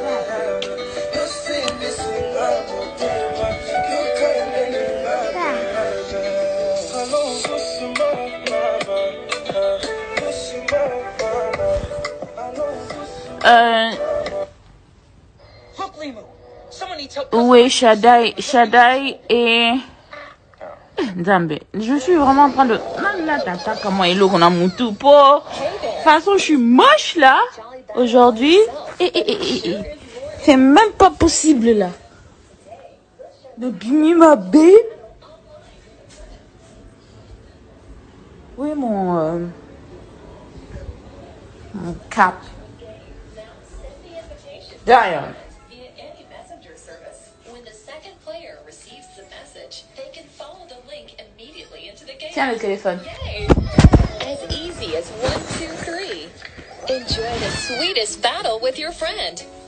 Oui, Shaddai et Nzambe. Je suis vraiment en train de... Là, tata, comment il est qu'on a mon tout pour... De toute façon, je suis moche là, aujourd'hui. C'est même pas possible là. Ebimi ma B. Oui, mon cap. Derrière. Tiens le téléphone. As easy as 1, 2, 3. Enjoy the sweetest battle with your friend.